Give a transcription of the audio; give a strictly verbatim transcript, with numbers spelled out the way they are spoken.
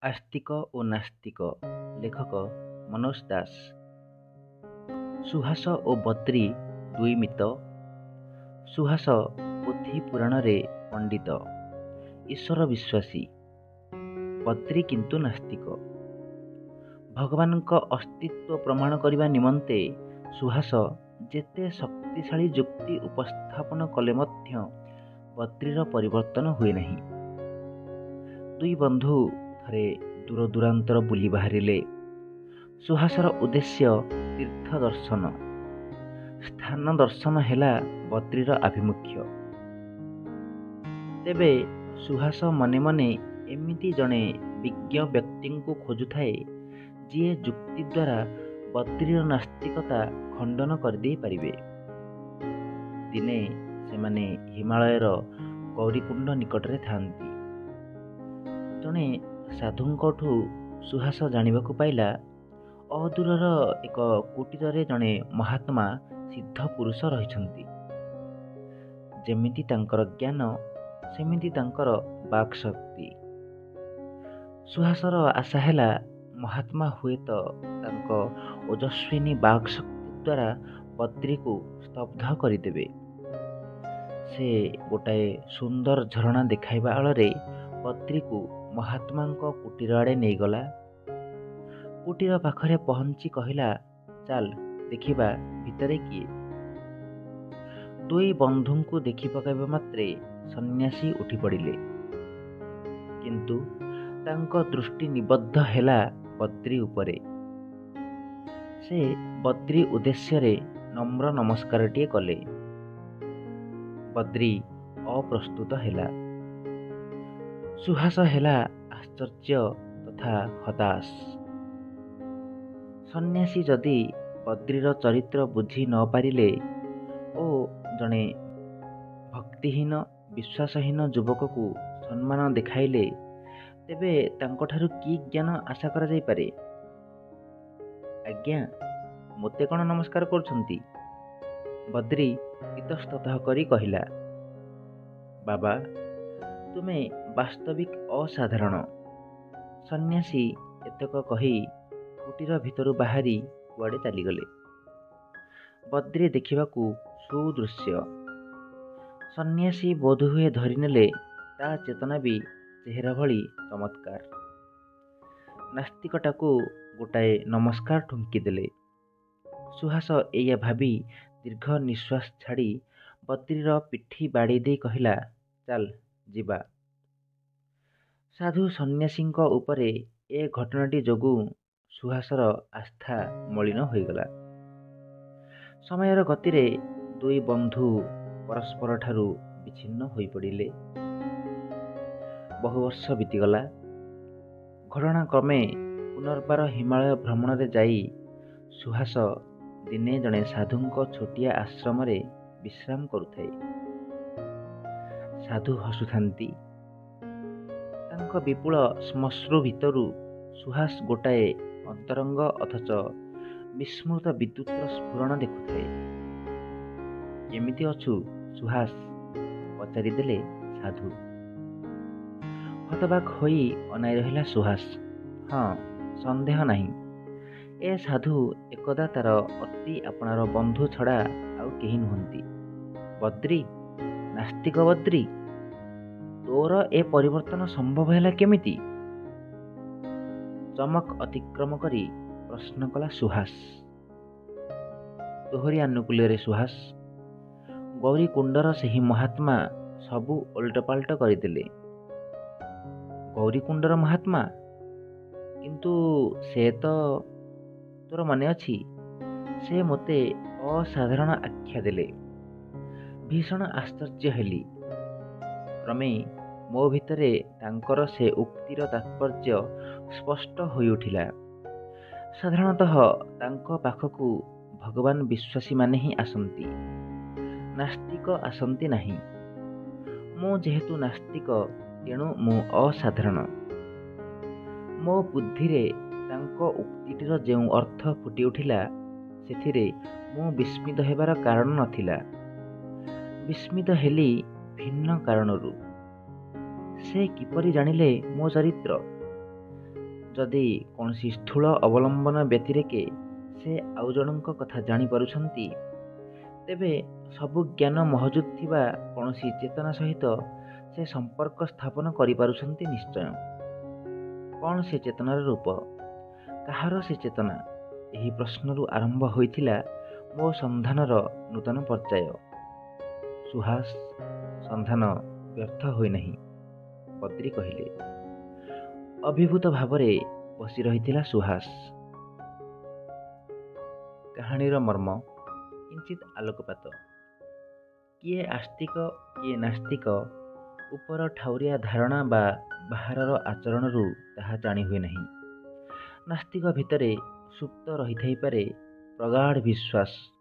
ଆସ୍ତିକ ଓ ନାସ୍ତିକ ଲେଖକ ମନୋଜ ଦାସ। ସୁହାସ ଓ ବଦ୍ରୀ ଦୁଇ ମିତ। ସୁହାସ ପୋଥି ପୁରାଣରେ ପଣ୍ଡିତ, ଈଶ୍ୱର ବିଶ୍ୱାସୀ। ବଦ୍ରୀ କିନ୍ତୁ ନାସ୍ତିକ। ଭଗବାନଙ୍କ ଅସ୍ତିତ୍ୱ ପ୍ରମାଣ କରିବା ନିମନ୍ତେ ସୁହାସ ଯେତେ ଶକ୍ତିଶାଳୀ ଯୁକ୍ତି ଉପସ୍ଥାପନ କଲେ ମଧ୍ୟ ବଦ୍ରୀର ପରିବର୍ତ୍ତନ ହୁଏ ନାହିଁ। ଦୁଇ ବନ୍ଧୁ ଥରେ ଦୂର ଦୂରାନ୍ତର ବୁଲି ବାହାରିଲେ। ସୁହାସର ଉଦ୍ଦେଶ୍ୟ ତୀର୍ଥ ଦର୍ଶନ। ସ୍ଥାନ ଦର୍ଶନ ହେଲା ବଦ୍ରୀର ଆଭିମୁଖ୍ୟ। ତେବେ ସୁହାସ ମନେ ମନେ ଏମିତି ଜଣେ ବିଜ୍ଞ ବ୍ୟକ୍ତିଙ୍କୁ ଖୋଜୁଥାଏ, ଯିଏ ଯୁକ୍ତି ଦ୍ୱାରା ବଦ୍ରୀର ନାସ୍ତିକତା ଖଣ୍ଡନ କରିଦେଇ ପାରିବେ। ଦିନେ ସେମାନେ ହିମାଳୟର ଗୌରୀକୁଣ୍ଡ ନିକଟରେ ଥାନ୍ତି। ଜଣେ ସାଧୁଙ୍କଠୁ ସୁହାସ ଜାଣିବାକୁ ପାଇଲା, ଅଦୂରର ଏକ କୁଟୀରରେ ଜଣେ ମହାତ୍ମା ସିଦ୍ଧ ପୁରୁଷ ରହିଛନ୍ତି। ଯେମିତି ତାଙ୍କର ଜ୍ଞାନ, ସେମିତି ତାଙ୍କର ବାକ୍ଶକ୍ତି। ସୁହାସର ଆଶା ହେଲା, ମହାତ୍ମା ହୁଏତ ତାଙ୍କ ଓଜସ୍ୱିନୀ ବାକ୍ଶକ୍ତି ଦ୍ୱାରା ବଦ୍ରୀକୁ ସ୍ତବ୍ଧ କରିଦେବେ। ସେ ଗୋଟାଏ ସୁନ୍ଦର ଝରଣା ଦେଖାଇବା ଆଳରେ ବଦ୍ରୀକୁ ମହାତ୍ମାଙ୍କ କୁଟୀର ଆଡ଼େ ନେଇଗଲା। କୁଟୀର ପାଖରେ ପହଞ୍ଚି କହିଲା, ଚାଲ ଦେଖିବା ଭିତରେ କିଏ। ଦୁଇ ବନ୍ଧୁଙ୍କୁ ଦେଖି ପକାଇବା ମାତ୍ରେ ସନ୍ନ୍ୟାସୀ ଉଠି ପଡ଼ିଲେ। କିନ୍ତୁ ତାଙ୍କ ଦୃଷ୍ଟି ନିବଦ୍ଧ ହେଲା ବଦ୍ରୀ ଉପରେ। ସେ ବଦ୍ରୀ ଉଦ୍ଦେଶ୍ୟରେ ନମ୍ର ନମସ୍କାରଟିଏ କଲେ। ବଦ୍ରୀ ଅପ୍ରସ୍ତୁତ ହେଲା। ସୁହାସ ହେଲା ଆଶ୍ଚର୍ଯ୍ୟ ତଥା ହତାଶ। ସନ୍ନ୍ୟାସୀ ଯଦି ବଦ୍ରୀର ଚରିତ୍ର ବୁଝି ନ ପାରିଲେ ଓ ଜଣେ ଭକ୍ତିହୀନ ବିଶ୍ୱାସହୀନ ଯୁବକକୁ ସମ୍ମାନ ଦେଖାଇଲେ, ତେବେ ତାଙ୍କଠାରୁ କି ଜ୍ଞାନ ଆଶା କରାଯାଇପାରେ? ଆଜ୍ଞା, ମୋତେ କ'ଣ ନମସ୍କାର କରୁଛନ୍ତି? ବଦ୍ରୀ ଇତସ୍ତତଃ କରି କହିଲା, ବାବା, ତୁମେ ବାସ୍ତବିକ ଅସାଧାରଣ। ସନ୍ନ୍ୟାସୀ ଏତକ କହି କୁଟୀର ଭିତରୁ ବାହାରି କୁଆଡ଼େ ଚାଲିଗଲେ। ବଦ୍ରୀ ଦେଖିବାକୁ ସୁଦୃଶ୍ୟ। ସନ୍ନ୍ୟାସୀ ବୋଧହୁଏ ଧରିନେଲେ ତା ଚେତନା ବି ଚେହେରା ଭଳି ଚମତ୍କାର। ନାସ୍ତିକଟାକୁ ଗୋଟାଏ ନମସ୍କାର ଠୁଙ୍କିଦେଲେ। ସୁହାସ ଏଇଆ ଭାବି ଦୀର୍ଘ ନିଶ୍ୱାସ ଛାଡ଼ି ବଦ୍ରୀର ପିଠି ବାଡ଼େଇ ଦେଇ କହିଲା, ଚାଲ ଯିବା। ସାଧୁ ସନ୍ନ୍ୟାସୀଙ୍କ ଉପରେ ଏ ଘଟଣାଟି ଯୋଗୁଁ ସୁହାସର ଆସ୍ଥା ମଳିନ ହୋଇଗଲା। ସମୟର ଗତିରେ ଦୁଇ ବନ୍ଧୁ ପରସ୍ପରଠାରୁ ବିଚ୍ଛିନ୍ନ ହୋଇପଡ଼ିଲେ। ବହୁ ବର୍ଷ ବିତିଗଲା। ଘଟଣା କ୍ରମେ ପୁନର୍ବାର ହିମାଳୟ ଭ୍ରମଣରେ ଯାଇ ସୁହାସ ଦିନେ ଜଣେ ସାଧୁଙ୍କ ଛୋଟିଆ ଆଶ୍ରମରେ ବିଶ୍ରାମ କରୁଥାଏ। ସାଧୁ ହସୁଥାନ୍ତି। ତାଙ୍କ ବିପୁଳ ଶ୍ମଶ୍ରୁ ଭିତରୁ ସୁହାସ ଗୋଟାଏ ଅନ୍ତରଙ୍ଗ ଅଥଚ ବିସ୍ମୃତ ବିଦ୍ୟୁତର ସ୍ଫୁରଣ ଦେଖୁଥାଏ। କେମିତି ଅଛୁ ସୁହାସ? ପଚାରିଦେଲେ ସାଧୁ। ହତବାକ୍ ହୋଇ ଅନାଇ ରହିଲା ସୁହାସ। ହଁ, ସନ୍ଦେହ ନାହିଁ, ଏ ସାଧୁ ଏକଦା ତାର ଅତି ଆପଣାର ବନ୍ଧୁ ଛଡ଼ା ଆଉ କେହି ନୁହନ୍ତି। ବଦ୍ରୀ, ନାସ୍ତିକ ବଦ୍ରୀ, ତୋର ଏ ପରିବର୍ତ୍ତନ ସମ୍ଭବ ହେଲା କେମିତି? ଚମକ ଅତିକ୍ରମ କରି ପ୍ରଶ୍ନ କଲା ସୁହାସ। ତୋହରି ଆନୁକୂଲ୍ୟରେ ସୁହାସ। ଗୌରୀକୁଣ୍ଡର ସେହି ମହାତ୍ମା ସବୁ ଓଲଟପାଲଟ କରିଦେଲେ। ଗୌରୀକୁଣ୍ଡର ମହାତ୍ମା? କିନ୍ତୁ ସେ ତ, ତୋର ମନେ ଅଛି, ସେ ମୋତେ ଅସାଧାରଣ ଆଖ୍ୟା ଦେଲେ। ଭୀଷଣ ଆଶ୍ଚର୍ଯ୍ୟ ହେଲି। କ୍ରମେ ମୋ ଭିତରେ ତାଙ୍କର ସେ ଉକ୍ତିର ତାତ୍ପର୍ଯ୍ୟ ସ୍ପଷ୍ଟ ହୋଇଉଠିଲା। ସାଧାରଣତଃ ତାଙ୍କ ପାଖକୁ ଭଗବାନ ବିଶ୍ୱାସୀମାନେ ହିଁ ଆସନ୍ତି, ନାସ୍ତିକ ଆସନ୍ତି ନାହିଁ। ମୁଁ ଯେହେତୁ ନାସ୍ତିକ, ତେଣୁ ମୁଁ ଅସାଧାରଣ। ମୋ ବୁଦ୍ଧିରେ ତାଙ୍କ ଉକ୍ତିଟିର ଯେଉଁ ଅର୍ଥ ଫୁଟିଉଠିଲା, ସେଥିରେ ମୁଁ ବିସ୍ମିତ ହେବାର କାରଣ ନଥିଲା। ବିସ୍ମିତ ହେଲି ଭିନ୍ନ କାରଣରୁ। ସେ କିପରି ଜାଣିଲେ ମୋ ଚରିତ୍ର? ଯଦି କୌଣସି ସ୍ଥୂଳ ଅବଲମ୍ବନ ବ୍ୟତିରେକେ ସେ ଆଉ ଜଣଙ୍କ କଥା ଜାଣିପାରୁଛନ୍ତି, ତେବେ ସବୁ ଜ୍ଞାନ ମହଜୁଦ ଥିବା କୌଣସି ଚେତନା ସହିତ ସେ ସମ୍ପର୍କ ସ୍ଥାପନ କରିପାରୁଛନ୍ତି ନିଶ୍ଚୟ। କ'ଣ ସେ ଚେତନାର ରୂପ? କାହାର ସେ ଚେତନା? ଏହି ପ୍ରଶ୍ନରୁ ଆରମ୍ଭ ହୋଇଥିଲା ମୋ ସନ୍ଧାନର ନୂତନ ପର୍ଯ୍ୟାୟ। ସୁହାସ, ସନ୍ଧାନ ବ୍ୟର୍ଥ ହୋଇନାହିଁ, ବଦ୍ରି କହିଲେ। ଅଭିଭୂତ ଭାବରେ ବସି ରହିଥିଲା ସୁହାସ। କାହାଣୀର ମର୍ମ କିଞ୍ଚିତ୍ ଆଲୋକପାତ। କିଏ ଆସ୍ତିକ କିଏ ନାସ୍ତିକ ଉପର ଠାଉରିଆ ଧାରଣା ବା ବାହାରର ଆଚରଣରୁ ତାହା ଜାଣି ହୁଏ ନାହିଁ। ନାସ୍ତିକ ଭିତରେ ସୁପ୍ତ ରହିଥାଇପାରେ ପ୍ରଗାଢ଼ ବିଶ୍ୱାସ,